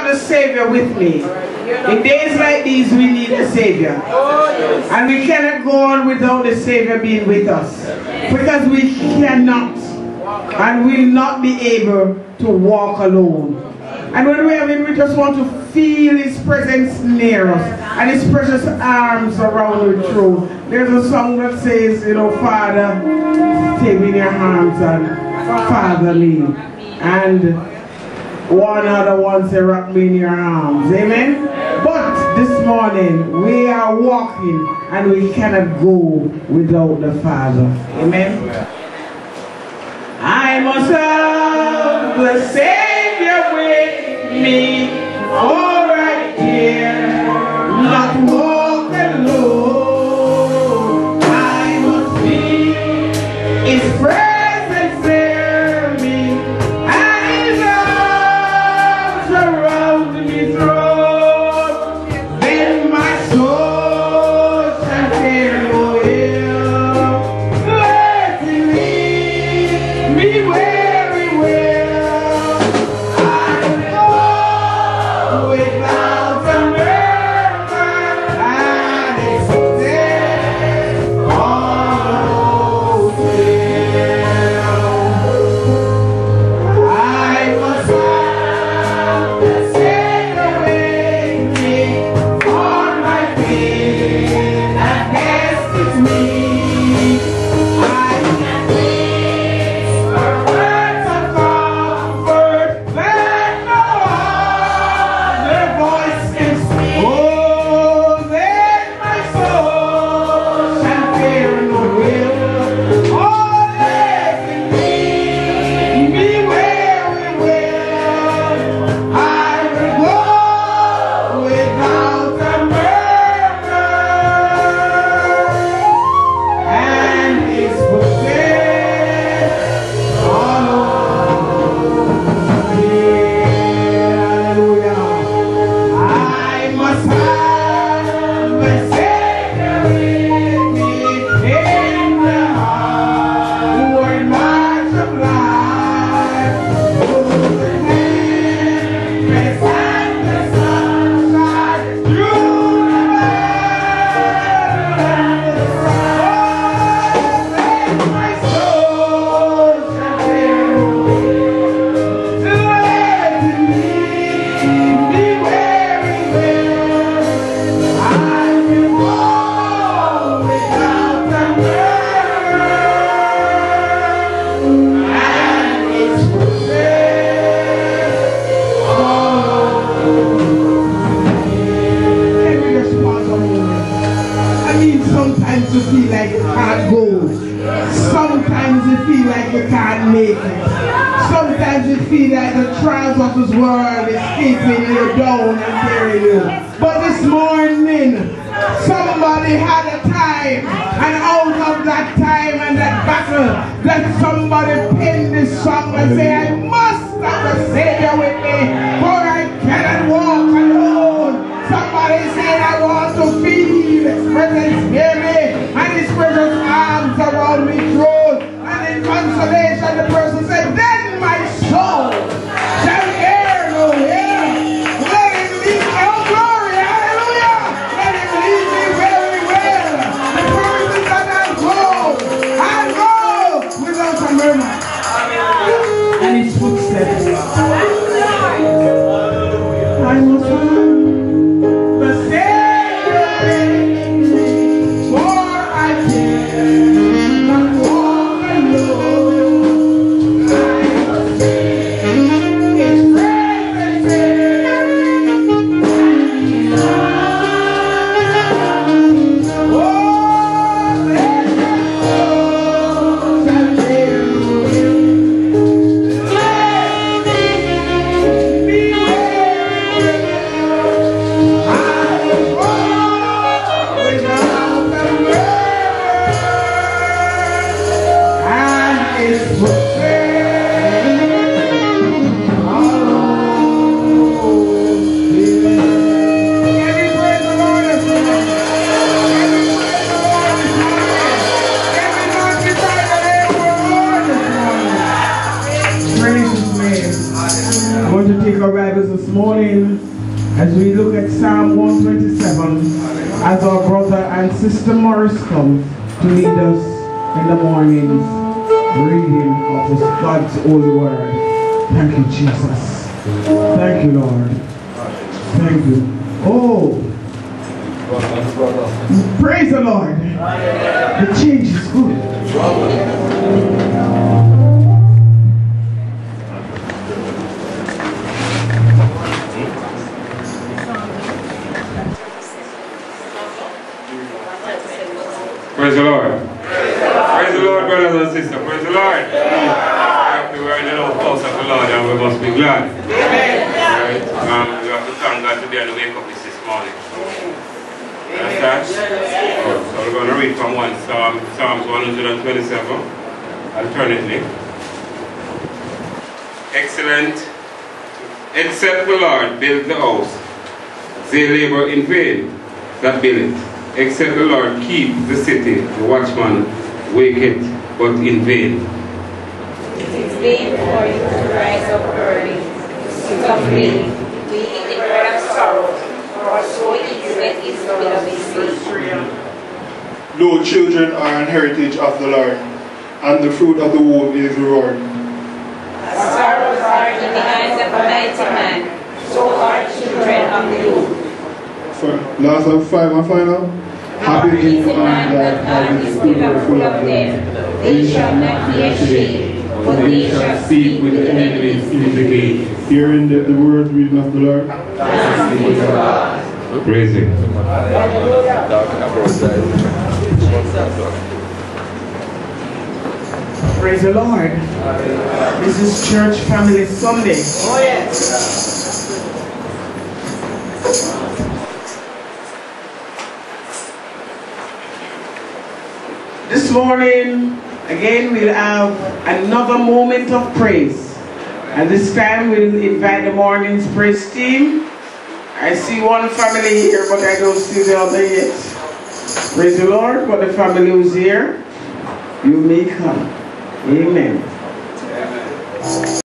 the Savior with me. In days like these, we need a Savior. And we cannot go on without the Savior being with us. Because we cannot and will not be able to walk alone. And when we have Him, we just want to feel His presence near us and His precious arms around the throne. There's a song that says, you know, Father, take me in your arms and Father me. And one other one say, rock me in your arms. Amen? But this morning, we are walking and we cannot go without the Father. Amen? I must have the Savior with me, all right here, not walk alone. I must be His presence near me, and His arms around me thrown. Then my soul shall fear no ill, letting me where He will. I will go without a murmur, and it's dead all still. I must have the Savior with me on my feet, and guess it's me. I can whisper words of comfort that no other voice can speak. Oh, then my soul shall fear no ill. Oh, let me where we will. I will go without a murmur, and His footsteps follow me. Hallelujah. I must have the Savior with me in the onward march of life. Through the tempest and the sunshine, through the battle and the strife, let my soul shall fear no ill. Let Him lead me where He will. I will go without a murmur, and His footsteps follow me. Can we just pause a moment? I mean, sometimes you feel like you can't go. Sometimes you feel like you can't make it. Sometimes you feel like the trials of this world is keeping you down and carrying you. But this morning, somebody had a time, and out of that time and that battle, that somebody penned this song and say, I must have the Savior with me, for I cannot walk alone. Somebody said, I want to feel His presence near me, and His precious arms around me thrown. And in consolation, the person said, then my soul shall hear no ill. Let Him lead me, oh glory, hallelujah. Let Him lead me where He will. The promise is that I'll go without a murmur. And His footsteps. morning, as we look at Psalm 127, as our brother and sister Morris comes to lead us in the morning's reading of God's holy word. Thank you, Jesus. Thank you, Lord. Thank you. Oh, praise the Lord. The change is good. Praise the Lord. Praise the Lord, brothers and sisters. Praise the Lord. We are in the house of the Lord and we must be glad. Right? We have to thank God today and wake up this morning. Understand? So we're going to read from Psalms 127, alternately. Excellent. Except the Lord build the house, they labor in vain that build it. Except the Lord keep the city, the watchman waketh, but in vain. It is vain for you to rise up early, to sit up late, to eat the bread of sorrow, for so easy is the will of his sleep. Lo, children are an heritage of the Lord, and the fruit of the womb is reward. As sorrows are in the eyes of a mighty man, so are children of the youth. For last of 5 and final. Happy is the man that has his quiver full of them. They shall not be ashamed, but they shall sleep with the enemies in the gate. Hearing the word reading of the Lord. Praise Him. Praise the Lord. This is Church Family Sunday. Oh yes. This morning, again, we'll have another moment of praise. And this time, we'll invite the morning's praise team. I see one family here, but I don't see the other yet. Praise the Lord for the family who's here. You may come. Amen.